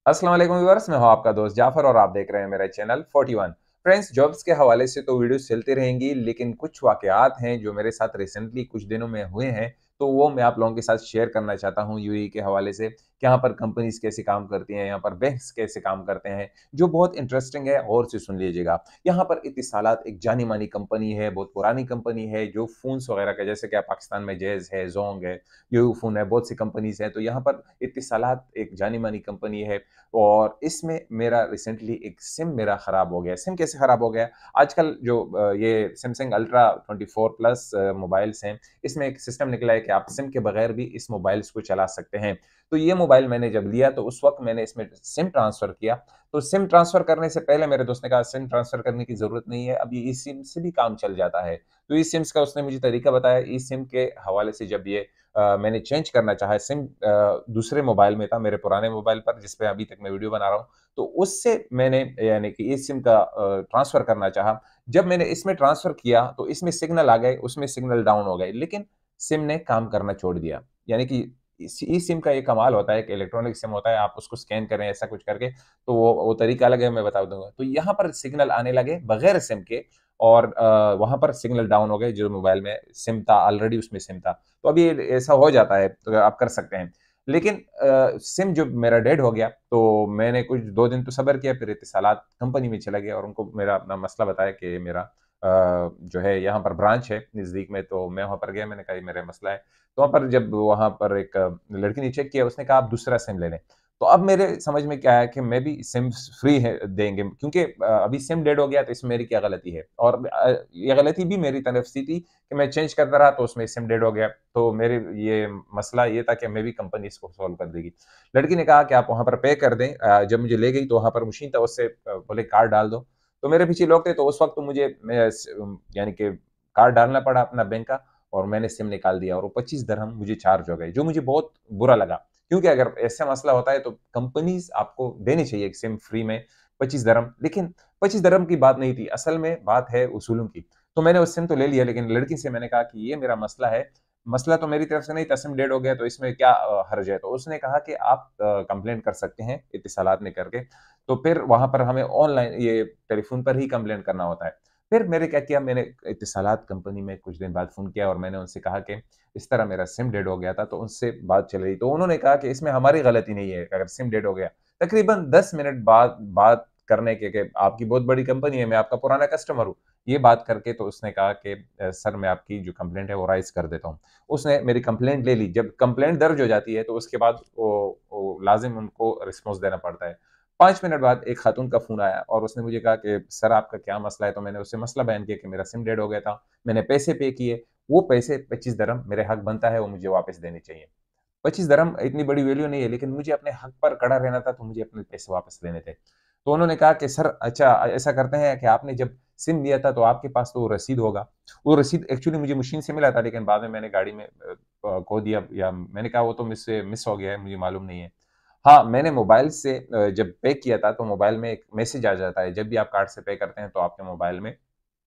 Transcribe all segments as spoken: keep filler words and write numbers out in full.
अस्सलाम वालेकुम व्यूअर्स, मैं हूं आपका दोस्त जाफर और आप देख रहे हैं मेरा चैनल इकतालीस। फ्रेंड्स, जॉब्स के हवाले से तो वीडियोस चलती रहेंगी, लेकिन कुछ वाकयात हैं जो मेरे साथ रिसेंटली कुछ दिनों में हुए हैं, तो वो मैं आप लोगों के साथ शेयर करना चाहता हूं यूएई के हवाले से कि यहाँ पर कंपनीज कैसे काम करती हैं, यहाँ पर बैंक्स कैसे काम करते हैं, जो बहुत इंटरेस्टिंग है। और से सुन लीजिएगा। यहाँ पर इत्तिसालात एक जानी मानी कंपनी है, बहुत पुरानी कंपनी है, जो फोन्स वगैरह का, जैसे कि पाकिस्तान में जेज है, जोंग है, यूयू फोन है, बहुत सी कंपनीज हैं। तो यहाँ पर इत्तिसालात एक जानी मानी कंपनी है। और इसमें मेरा रिसेंटली एक सिम मेरा खराब हो गया। सिम कैसे खराब हो गया? आजकल जो अ, ये Samsung ultra twenty four plus अ, मोबाइल्स हैं, इसमें एक सिस्टम निकला है कि आप सिम के बगैर भी इस मोबाइल्स को चला सकते हैं। तो ये मोबाइल मैंने जब लिया तो उस वक़्त मैंने इसमें सिम ट्रांसफ़र किया। तो सिम ट्रांसफ़र करने से पहले मेरे दोस्त ने कहा सिम ट्रांसफ़र करने की ज़रूरत नहीं है, अब ये ई-सिम से भी काम चल जाता है। तो ई-सिम्स का उसने मुझे तरीका बताया। ई-सिम के हवाले से जब ये अ, मैंने चेंज करना चाहा, सिम अ, दूसरे मोबाइल में था, मेरे पुराने मोबाइल पर जिस पे अभी तक मैं वीडियो बना रहा हूँ, तो उससे मैंने यानी कि इस सिम का अ, ट्रांसफ़र करना चाहा। जब मैंने इसमें ट्रांसफ़र किया, तो इसमें सिग्नल आ गए, उसमें सिग्नल डाउन हो गए, लेकिन सिम ने काम करना छोड़ दिया। यानी कि इस ई-सिम का ये कमाल होता है कि इलेक्ट्रॉनिक सिम होता है, आप उसको स्कैन करें ऐसा कुछ करके, तो वो वो तरीका अलग है, मैं बता दूँगा। तो यहाँ पर सिग्नल आने लगे बगैर सिम के, और अ, वहाँ पर सिग्नल डाउन हो गए, जो मोबाइल में सिम था, ऑलरेडी उसमें सिम था। तो अभी ऐसा हो जाता है, तो आप कर सकते हैं। लेकिन अ, सिम जो मेरा डेड हो गया, तो मैंने कुछ दो दिन तो सब्र किया, फिर इत्तिसालात कंपनी में चला गया और उनको मेरा अपना मसला बताया कि मेरा अ, जो है यहाँ पर ब्रांच है नज़दीक में, तो मैं वहाँ पर गया, मैंने कहा ये मेरा मसला है। तो वहाँ पर जब वहाँ पर एक अ, लड़की ने चेक किया, उसने कहा आप दूसरा सिम ले लें। तो अब मेरे समझ में क्या आया कि मैं भी सिम फ्री है देंगे, क्योंकि अ, अभी सिम डेड हो गया, तो इसमें मेरी क्या गलती है? और अ, ये गलती भी मेरी तरफ से थी कि मैं चेंज करता रहा, तो उसमें सिम डेड हो गया। तो मेरे ये मसला ये था कि मैं भी कंपनी इसको सॉल्व कर देगी। लड़की ने कहा कि आप वहाँ पर पे कर दें। अ, जब मुझे ले गई तो वहाँ पर मशीन था, उससे अ, बोले कार्ड डाल दो। तो मेरे पीछे लोग थे, तो उस वक़्त तो मुझे मैं स उम, यानी कि कार्ड डालना पड़ा अपना बैंक का, और मैंने सिम निकाल दिया और वो पच्चीस दिरहम मुझे चार्ज हो गए, जो मुझे बहुत बुरा लगा। क्योंकि अगर ऐसा मसला होता है तो कंपनीज़ आपको देनी चाहिए एक सिम फ्री में पच्चीस दिरहम, लेकिन पच्चीस दिरहम की बात नहीं थी, असल में बात है उसूलों की। तो मैंने वो सिम तो ले लिया, लेकिन लड़की से मैंने कहा कि ये मेरा मसला है, मसला तो मेरी तरफ से नहीं था, सिम डेड हो गया, तो इसमें क्या अ, हर्ज है? तो उसने कहा कि आप अ, कंप्लेंट कर सकते हैं इत्तिसालात में करके। तो फिर वहाँ पर हमें ऑनलाइन ये टेलीफ़ोन पर ही कंप्लेंट करना होता है। फिर मैंने क्या किया, मैंने इत्तिसालात कंपनी में कुछ दिन बाद फ़ोन किया और मैंने उनसे कहा कि इस तरह मेरा सिम डेड हो गया था, तो उनसे बात चल रही। तो उन्होंने कहा कि इसमें हमारी गलती नहीं है अगर सिम डेड हो गया। तकरीबन दस मिनट बाद बात करने के के आपकी बहुत बड़ी कंपनी है, मैं आपका पुराना कस्टमर हूँ। ये बात करके तो उसने कहा कि अ, सर मैं आपकी जो कंप्लेंट है वो राइज़ कर देता हूँ। उसने मेरी कंप्लेंट ले ली। जब कंप्लेंट दर्ज हो जाती है तो उसके बाद वो वो लाज़िम उनको रिस्पॉन्स देना पड़ता है। पाँच मिनट बाद एक खातून का फ़ोन आया और उसने मुझे कहा कि सर आपका क्या मसला है? तो मैंने उससे मसला बयान किया कि मेरा सिम डेड हो गया था। मैंने पैसे पे किए, वो पैसे पच्चीस दिरहम मेरे हक बनता है, वो मुझे वापस देने चाहिए। पच्चीस दिरहम इतनी बड़ी वैल्यू नहीं है, लेकिन मुझे अपने हक पर खड़ा रहना था, तो मुझे अपने पैसे वापस लेने थे। तो उन्होंने कहा कि सर अच्छा ऐसा करते हैं कि आपने जब सिम लिया था तो आपके पास तो वो रसीद होगा। वो रसीद एक्चुअली मुझे मशीन से मिला था, लेकिन बाद में मैंने गाड़ी में अ अ, खो दिया, या मैंने कहा वो तो मुझसे मिस हो गया है, मुझे मालूम नहीं है। हाँ, मैंने मोबाइल से अ, जब पे किया था तो मोबाइल में एक मैसेज आ जाता है, जब भी आप कार्ड से पे करते हैं तो आपके मोबाइल में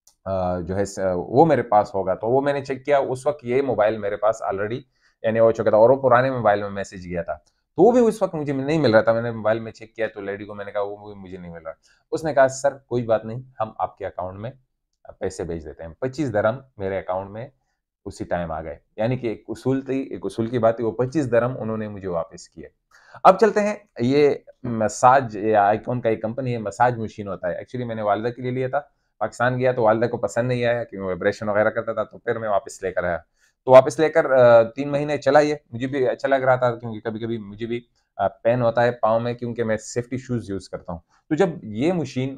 अ, जो है स वो मेरे पास होगा। तो वो मैंने चेक किया, उस वक़्त ये मोबाइल मेरे पास ऑलरेडी यानी हो चुका था और वो पुराने मोबाइल में मैसेज गया था। तो वो भी उस वक़्त मुझे नहीं मिल रहा था। मैंने मोबाइल में चेक किया तो लेडी को मैंने कहा वो भी मुझे नहीं मिल रहा। उसने कहा सर कोई बात नहीं, हम आपके अकाउंट में अ, पैसे भेज देते हैं। पच्चीस दिरहम मेरे अकाउंट में उसी टाइम आ गए। यानी कि एक उसूल थी, एक उसूल की बात थी, वो पच्चीस दिरहम उन्होंने मुझे वापस किए। अब चलते हैं, ये मसाज या आइकॉन का एक कंपनी है, मसाज मशीन होता है। एक्चुअली मैंने वालिदा के लिए लिया था। पाकिस्तान गया तो वालिदा को पसंद नहीं आया कि वाइब्रेशन वगैरह करता था, तो फिर मैं वापस लेकर आया। तो वापस लेकर अ, तीन महीने चला ये, मुझे भी अच्छा लग रहा था, क्योंकि कभी-कभी मुझे भी अ, पेन होता है पाँव में, क्योंकि मैं सेफ्टी शूज़ यूज़ करता हूँ। तो जब ये मशीन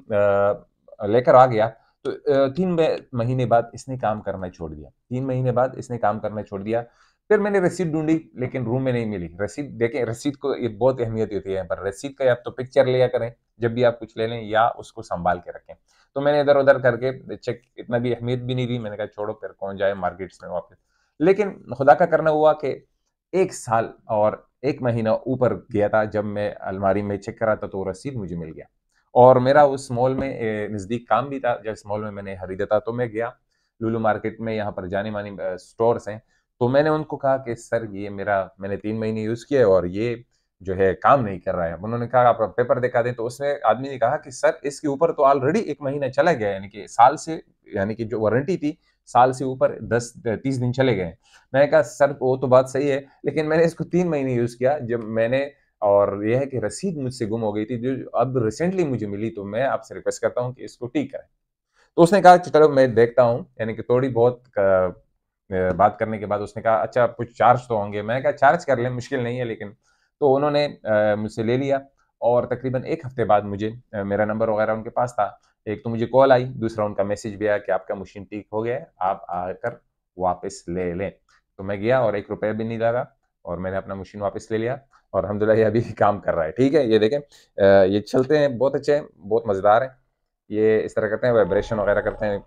अ, लेकर आ गया, तो अ, तीन म महीने बाद इसने काम करना छोड़ दिया। तीन महीने बाद इसने काम करना छोड़ दिया। फिर मैंने रसीद ढूँढी, लेकिन रूम में नहीं मिली। रसीद देखें, रसीद को ये बहुत अहमियत होती है यहाँ पर। रसीद का या तो पिक्चर लिया करें, जब भी आप कुछ ले लें, या उसको सँभाल के रखें। तो मैंने इधर-उधर करके चेक, इतना भी अहमियत भी नहीं दी। मैंने कहा छोड़ो, फिर कौन जाए मार्केट्स में वापस। लेकिन खुदा का करना हुआ कि एक साल और एक महीना ऊपर गया था, जब मैं अलमारी में चेक कर रहा था तो वो रसीद मुझे मिल गया। और मेरा उस मॉल में ए, नज़दीक काम भी था, जिस मॉल में मैंने खरीदा था, तो मैं गया लुलु मार्केट में, यहाँ पर जानी-मानी अ, स्टोर्स हैं। तो मैंने उनको कहा कि सर ये मेरा मैंने तीन महीने यूज़ किया है और ये जो है काम नहीं कर रहा है। उन्होंने कहा आप पेपर दिखा दें, तो उसने आदमी ने कहा कि सर इसके ऊपर तो ऑलरेडी एक महीना चला गया है, यानी कि साल से, यानी कि जो वारंटी थी साल से ऊपर दस तीस दिन चले गए हैं। मैंने कहा सर वो तो बात सही है, लेकिन मैंने इसको तीन महीने यूज़ किया जब मैंने, और ये है कि रसीद मुझसे गुम हो गई थी जो अब रिसेंटली मुझे मिली, तो मैं आपसे रिक्वेस्ट करता हूँ कि इसको ठीक करें। तो उसने कहा कि चलो मैं देखता हूँ, यानी कि थोड़ी बहुत क अ, बात करने के बाद उसने कहा अच्छा कुछ चार्ज तो होंगे, मैंने कहा चार्ज कर लें, मुश्किल नहीं है लेकिन। तो उन्होंने अ, मुझसे ले लिया और तकरीबन एक हफ्ते बाद मुझे अ, मेरा नंबर वगैरह उनके पास था। एक तो मुझे कॉल आई, दूसरा उनका मैसेज भी आया कि आपका मशीन ठीक हो गया है, आप आकर वापस ले लें। तो मैं गया और एक रुपया भी नहीं लगा और मैंने अपना मशीन वापस ले लिया और अल्हम्दुलिल्लाह ये अभी काम कर रहा है, ठीक है? ये देखें अ, ये चलते हैं, बहुत अच्छे हैं, बहुत मज़ेदार हैं। ये इस तरह करते हैं, वाइब्रेशन वगैरह करते हैं।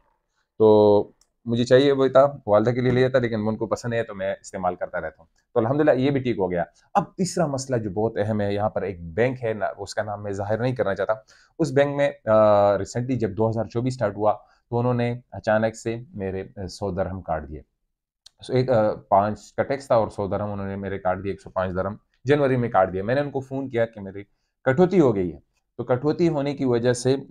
तो मुझे चाहिए वही था, वालिदा के लिए लिया था लेकिन उनको पसंद नहीं है तो मैं इस्तेमाल करता रहता हूँ। तो अल्हम्दुलिल्लाह ये भी ठीक हो गया। अब तीसरा मसला जो बहुत अहम है, यहाँ पर एक बैंक है ना, उसका नाम मैं ज़ाहिर नहीं करना चाहता। उस बैंक में अ, रिसेंटली जब दो हज़ार चौबीस स्टार्ट हुआ, तो उन्होंने अचानक से मेरे अ, सौ दिरहम काट दिए। सो एक अ, पाँच का टैक्स था और सौ दिरहम उन्होंने मेरे काट दिए, एक सौ पाँच दिरहम जनवरी में काट दिए। मैंने उनको फ़ोन किया कि मेरी कटौती हो गई है। तो कटौती होने की वजह से अ,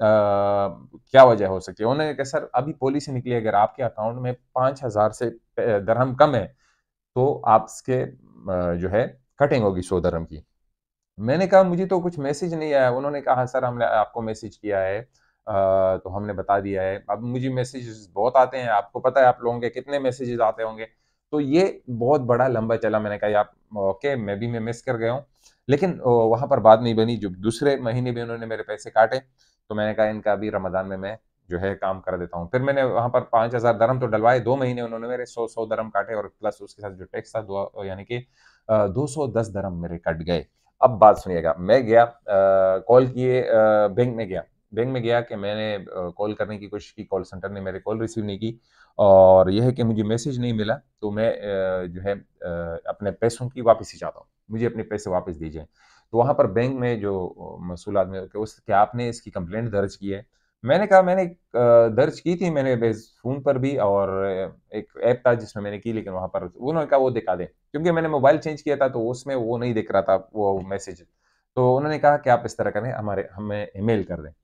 क्या वजह हो सकती है? उन्होंने कहा सर अभी पॉलिसी निकली है, अगर आपके अकाउंट में पाँच हज़ार से अ, दिरहम कम है, तो आपके अ, जो है कटिंग होगी सौ दिरहम की। मैंने कहा मुझे तो कुछ मैसेज नहीं आया। उन्होंने कहा सर हमने आपको मैसेज किया है, अ, तो हमने बता दिया है। अब मुझे मैसेजेस बहुत आते हैं, आपको पता है आप लोगों के कितने मैसेजेस आते होंगे। तो ये बहुत बड़ा लंबा चला, मैंने कहा यार ओके मैं भी मैं मिस कर गया हूँ। लेकिन अ, वहाँ पर बात नहीं बनी, जब दूसरे महीने भी उन्होंने मेरे पैसे काटे, तो मैंने कहा इनका अभी रमज़ान में मैं जो है काम कर देता हूँ। फिर मैंने वहाँ पर पाँच हज़ार दिरहम तो डलवाए, दो महीने उन्होंने मेरे सौ सौ दिरहम काटे और प्लस उसके साथ जो टैक्स था दो यानी कि अ, दो सौ दस दिरहम मेरे कट गए। अब बात सुनिएगा, मैं गया अ, कॉल किए अ, बैंक में गया। बैंक में गया कि मैंने अ, कॉल करने की कोशिश की, कॉल सेंटर ने मेरी कॉल रिसीव नहीं की और ये है कि मुझे मैसेज नहीं मिला, तो मैं अ, जो है अ, अपने पैसों की वापसी चाहता हूँ। मुझे अपने पैसे वापस दीजिए। तो वहाँ पर बैंक में जो अ, मसूल आदमी होते हैं, उस क्या आपने इसकी कंप्लेंट दर्ज की है? मैंने कहा मैंने अ, दर्ज की थी मैंने बेस फ़ोन पर भी और एक ऐप था जिसमें मैंने की, लेकिन वहाँ पर उन्होंने कहा वो दिखा दें। क्योंकि मैंने मोबाइल चेंज किया था, तो उसमें वो नहीं दिख रहा था वो मैसेज। तो उन्होंने कहा कि आप इस तरह करें, हमारे हमें ईमेल कर दें।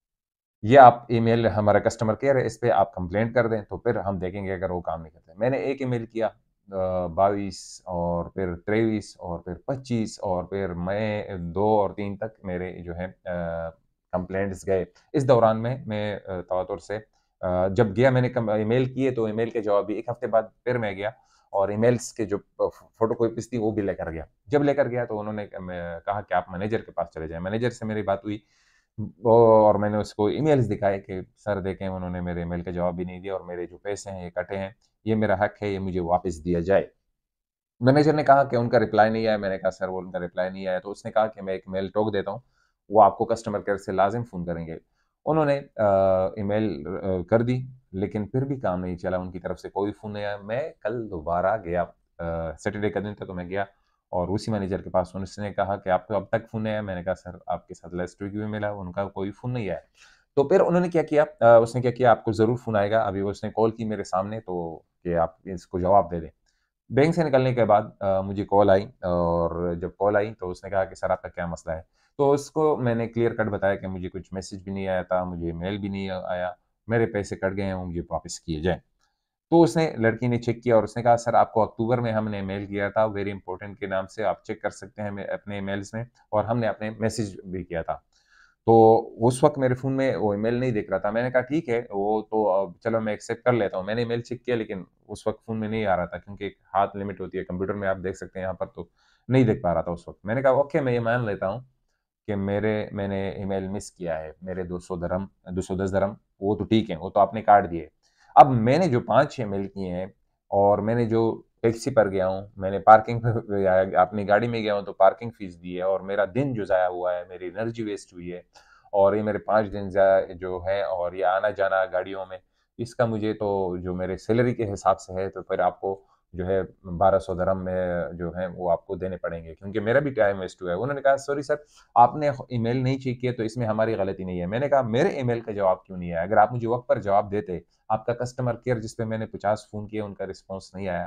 ये आप ईमेल हमारा कस्टमर केयर है, इस पे आप कंप्लेंट कर दें, तो फिर हम देखेंगे अगर वो काम नहीं करते। मैंने एक ईमेल किया अ, बाईस और फिर तेईस और फिर पच्चीस और फिर मई दो और तीन तक मेरे जो है अ, कंप्लेंट्स गए। इस दौरान में मैं अ, तौर से अ, जब गया मैंने कम ईमेल किए, तो ईमेल के जवाब भी एक हफ्ते बाद फिर मैं गया और ईमेल्स के जो फ फोटोकॉपीज़ थी वो भी लेकर गया। जब लेकर गया तो उन्होंने क मैं कहा कि आप मैनेजर के पास चले जाएँ। मैनेजर से मेरी बात हुई वो और मैंने उसको ईमेल्स दिखाए कि सर देखें उन्होंने मेरे ईमेल का जवाब भी नहीं दिया और मेरे जो पैसे हैं ये कटे हैं, ये मेरा हक है, ये मुझे वापस दिया जाए। मैनेजर ने कहा कि उनका रिप्लाई नहीं आया, मैंने कहा सर वो उनका रिप्लाई नहीं आया, तो उसने कहा कि मैं एक मेल ठोक देता हूँ, वो आपको कस्टमर केयर से लाज़िम फ़ोन करेंगे। उन्होंने अ, ईमेल अ, कर दी, लेकिन फिर भी काम नहीं चला, उनकी तरफ से कोई फ़ोन नहीं आया। मैं कल दोबारा गया अ, सैटरडे का दिन था तो मैं गया और उसी मैनेजर के पास उसने कहा कि आपको अब तक फ़ोन नहीं आया? मैंने कहा सर आपके साथ लास्ट वीक भी मिला, उनका कोई फ़ोन नहीं आया। तो फिर उन्होंने क्या किया अ, उसने क्या किया आपको ज़रूर फ़ोन आएगा, अभी उसने कॉल की मेरे सामने तो कि आप इसको जवाब दे दें। बैंक से निकलने के बाद अ, मुझे कॉल आई और जब कॉल आई तो उसने कहा कि सर आपका क्या मसला है? तो उसको मैंने क्लियर कट बताया कि मुझे कुछ मैसेज भी नहीं आया था, मुझे मेल भी नहीं आया, मेरे पैसे कट गए हैं, वो मुझे वापस किए जाएँ। तो उसने लड़की ने चेक किया और उसने कहा सर आपको अक्टूबर में हमने मेल किया था वेरी इंपोर्टेंट के नाम से, आप चेक कर सकते हैं मे अपने ईमेल्स में और हमने अपने मैसेज भी किया था। तो उस वक़्त मेरे फ़ोन में वो ईमेल नहीं दिख रहा था। मैंने कहा ठीक है, वो तो अब चलो मैं एक्सेप्ट कर लेता हूँ। मैंने ईमेल चेक किया लेकिन उस वक़्त फ़ोन में नहीं आ रहा था क्योंकि एक हाथ लिमिट होती है, कंप्यूटर में आप देख सकते हैं यहाँ पर तो नहीं देख पा रहा था उस वक़्त। मैंने कहा ओके मैं ये मान लेता हूँ कि मेरे मैंने ईमेल मिस किया है, मेरे दो सौ दिरहम दो सौ दस दिरहम वो तो ठीक है, वो तो आपने काट दिए। अब मैंने जो पाँच छह मेल किए हैं और मैंने जो टैक्सी पर गया हूँ, मैंने पार्किंग पे या अपनी गाड़ी में गया हूँ तो पार्किंग फ़ीस दी है और मेरा दिन जो ज़ाया हुआ है, मेरी एनर्जी वेस्ट हुई है और ये मेरे पाँच दिन ज़ाया जो है और ये आना-जाना गाड़ियों में, इसका मुझे तो जो मेरे सैलरी के हिसाब से है तो फिर आपको जो है बारह सौ दिरहम में जो है वो आपको देने पड़ेंगे क्योंकि मेरा भी टाइम वेस्ट हुआ है। उन्होंने कहा सॉरी सर आपने ईमेल नहीं चेक किया तो इसमें हमारी गलती नहीं है। मैंने कहा मेरे ईमेल का जवाब क्यों नहीं आया? अगर आप मुझे वक़्त पर जवाब देते, आपका कस्टमर केयर जिस पे मैंने पचास फ़ोन किए उनका रिस्पॉन्स नहीं आया,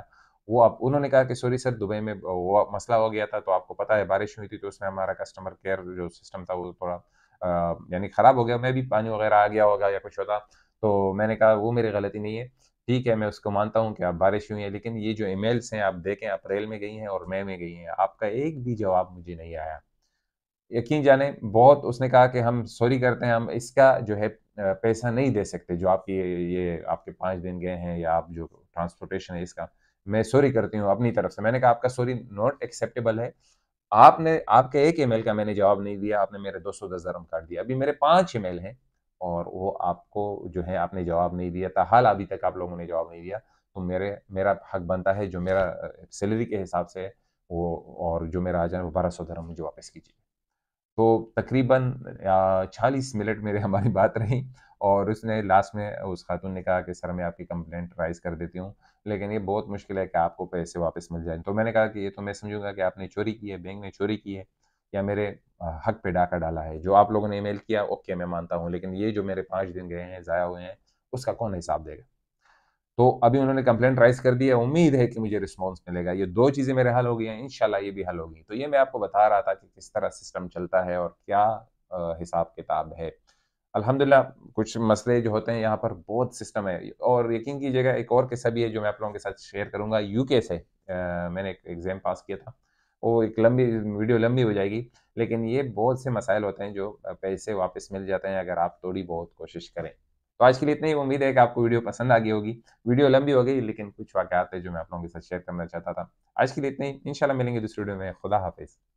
वो आप उन्होंने कहा कि सॉरी सर, दुबई में वो मसला हो गया था, तो आपको पता है बारिश हुई थी, तो उसमें हमारा कस्टमर केयर जो सिस्टम था वो थोड़ा अ, यानी ख़राब हो गया, मैं भी पानी वग़ैरह आ गया होगा या कुछ होता। तो मैंने कहा वो मेरी गलती नहीं है, ठीक है, मैं उसको मानता हूँ कि अब बारिश हुई है, लेकिन ये जो ईमेल्स हैं आप देखें, अप्रैल में गई हैं और मई में गई हैं, आपका एक भी जवाब मुझे नहीं आया। यकीन जाने बहुत उसने कहा कि हम सॉरी करते हैं, हम इसका जो है अ, पैसा नहीं दे सकते, जो आपकी ये ये आपके पाँच दिन गए हैं या आप जो ट्रांसपोर्टेशन है इसका, मैं सॉरी करती हूँ अपनी तरफ से। मैंने कहा आपका सॉरी नॉट एक्सेप्टेबल है। आपने आपके एक ईमेल का मैंने जवाब नहीं दिया, आपने मेरे दो सौ दस दरहम काट दिया। अभी मेरे पाँच ईमेल हैं और वो आपको जो है आपने जवाब नहीं दिया, ताहाल अभी तक आप लोगों ने जवाब नहीं दिया। तो मेरे मेरा हक बनता है जो मेरा अ, सैलरी के हिसाब से है वो, और जो मेरा आ जाए वो बारह सौ दिरहम मुझे वापस कीजिए। तो तकरीबन अ, चालीस मिनट मेरे हमारी बात रही और उसने लास्ट में उस खातून ने कहा कि सर मैं आपकी कंप्लेंट राइज़ कर देती हूँ, लेकिन ये बहुत मुश्किल है कि आपको पैसे वापस मिल जाएँ। तो मैंने कहा कि ये तो मैं समझूँगा कि आपने चोरी की है, बैंक ने चोरी की है या मेरे अ, हक पे डाका डाला है। जो आप लोगों ने ईमेल किया ओके मैं मानता हूँ, लेकिन ये जो मेरे पाँच दिन गए हैं, ज़ाया हुए हैं, उसका कौन हिसाब देगा? तो अभी उन्होंने कंप्लेंट राइज़ कर दी है, उम्मीद है कि मुझे रिस्पॉन्स मिलेगा। ये दो चीज़ें मेरे हल हो गई हैं, इंशाल्लाह ये भी हल होगी। तो ये मैं आपको बता रहा था कि किस तरह सिस्टम चलता है और क्या अ, हिसाब-किताब है। अल्हम्दुलिल्लाह कुछ मसले जो होते हैं यहाँ पर बहुत सिस्टम है और यकीन कीजिएगा एक और किस्सा भी है जो मैं आप लोगों के साथ शेयर करूँगा यूके से। अ, मैंने एक एग्ज़ाम पास किया था। वो एक लंबी वीडियो लंबी हो जाएगी, लेकिन ये बहुत से मसाइल होते हैं जो अ, पैसे वापस मिल जाते हैं अगर आप थोड़ी बहुत कोशिश करें। तो आज के लिए इतना ही, उम्मीद है कि आपको वीडियो पसंद आ गई होगी। वीडियो लंबी हो गई लेकिन कुछ वाक़यात थे जो मैं आप लोगों के साथ शेयर करना चाहता था। आज के लिए इतना ही, इंशाल्लाह मिलेंगे दूसरी वीडियो में। खुदा हाफ़िज़।